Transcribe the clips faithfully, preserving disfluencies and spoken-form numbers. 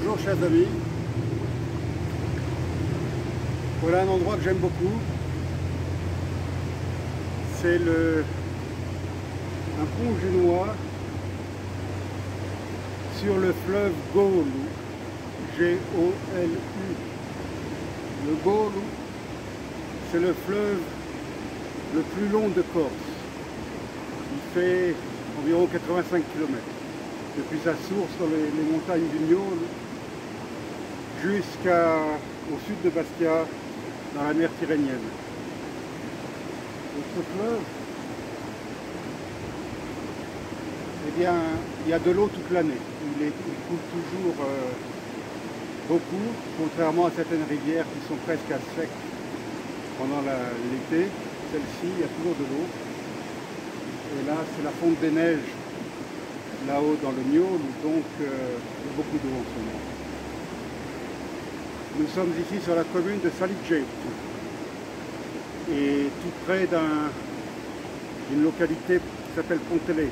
Bonjour chers amis, voilà un endroit que j'aime beaucoup, c'est le un pont génois sur le fleuve Golu, G O L U. Le Golu, c'est le fleuve le plus long de Corse, il fait environ quatre-vingt-cinq kilomètres. Depuis sa source dans les, les montagnes du Niol jusqu'au sud de Bastia, dans la mer Tyrrhénienne. Et ce fleuve, eh bien, il y a de l'eau toute l'année. Il, il coule toujours euh, beaucoup, contrairement à certaines rivières qui sont presque à sec pendant l'été. Celle-ci, il y a toujours de l'eau. Et là, c'est la fonte des neiges là-haut dans le Niol, donc euh, il y a beaucoup d'eau en ce moment. Nous sommes ici sur la commune de Saliggeto et tout près d'une un, localité qui s'appelle Pontelecce.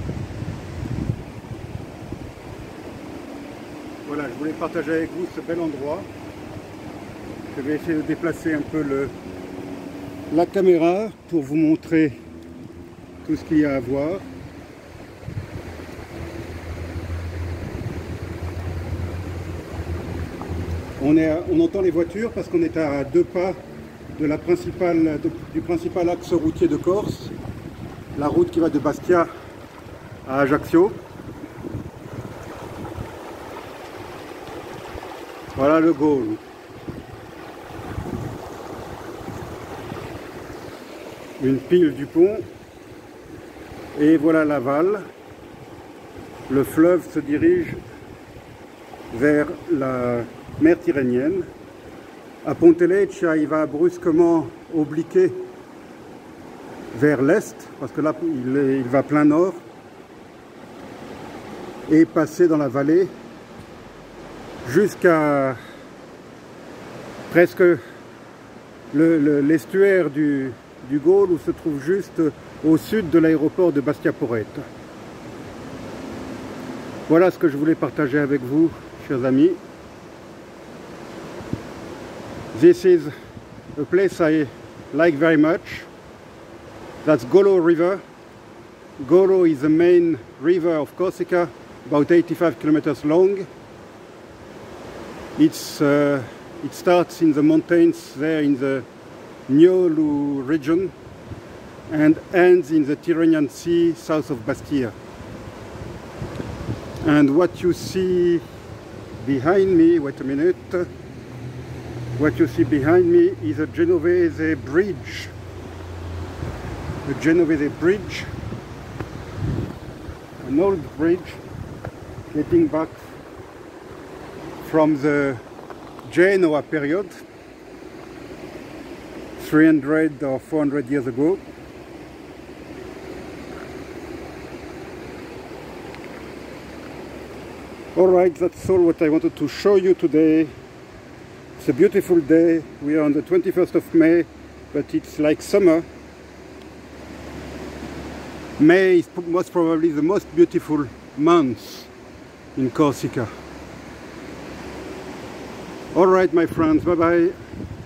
Voilà, je voulais partager avec vous ce bel endroit. Je vais essayer de déplacer un peu le, la caméra pour vous montrer tout ce qu'il y a à voir. On, est à, on entend les voitures parce qu'on est à deux pas de la principale, de, du principal axe routier de Corse, la route qui va de Bastia à Ajaccio. Voilà le Golu. Une pile du pont. Et voilà l'aval. Le fleuve se dirige vers la mer Tyrrhénienne. À Pontelecce, il va brusquement obliquer vers l'est, parce que là, il, est, il va plein nord, et passer dans la vallée jusqu'à presque l'estuaire du, du Golu, où se trouve juste au sud de l'aéroport de Bastia Porretta. Voilà ce que je voulais partager avec vous, chers amis. This is a place I like very much. That's Golo River. Golo is the main river of Corsica, about eighty-five kilometers long. It's, uh, it starts in the mountains there in the Niolu region and ends in the Tyrrhenian Sea south of Bastia. And what you see behind me, wait a minute, what you see behind me is a Genovese bridge. The Genovese bridge, an old bridge dating back from the Genoa period, three hundred or four hundred years ago. Alright, that's all what I wanted to show you today. It's a beautiful day. We are on the twenty-first of May, but it's like summer. May is most probably the most beautiful month in Corsica. Alright, my friends, bye bye.